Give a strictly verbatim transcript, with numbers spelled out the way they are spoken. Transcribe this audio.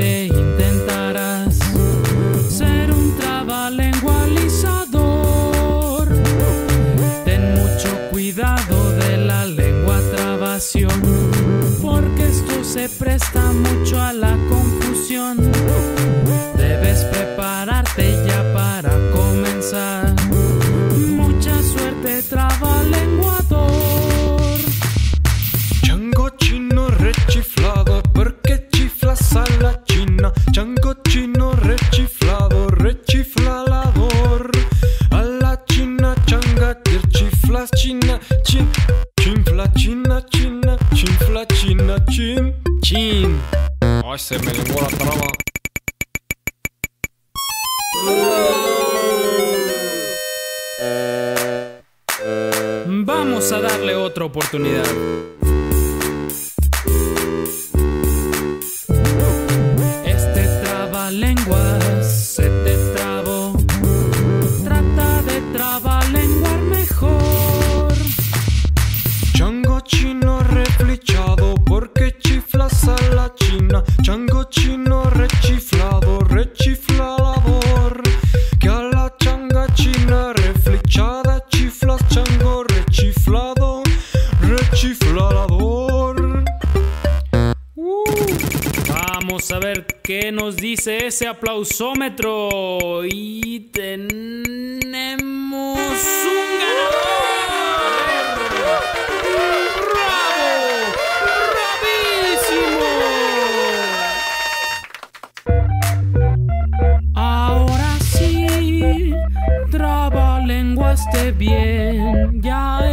que intentarás ser un trabalengualizador. Ten mucho cuidado de la lengua trabación, porque esto se presta mucho a la confusión. Debes prepararte ya para comenzar. Mucha suerte, trabalenguador. Chango chino rechiflado, porque chiflas a la china. Chango chino rechiflado, rechiflador. A la china changa, que chiflas china, chin. Chinfla china, china, chinfla china, chin. Chin. Ay, se me lenguó la traba. Vamos a darle otra oportunidad. Este trabalenguas se te trabó. Trata de trabalenguar mejor. Chango chino reflechado, porque chiflas a la china. Chango chino rechiflado, rechiflador. Que a la changa china reflechada chiflas, chango rechiflado, rechiflador. Uh, vamos a ver qué nos dice ese aplausómetro. Y tenemos un ganador. ¡Bravo! ¡Bravísimo! Ahora sí, trabalenguaste bien. Ya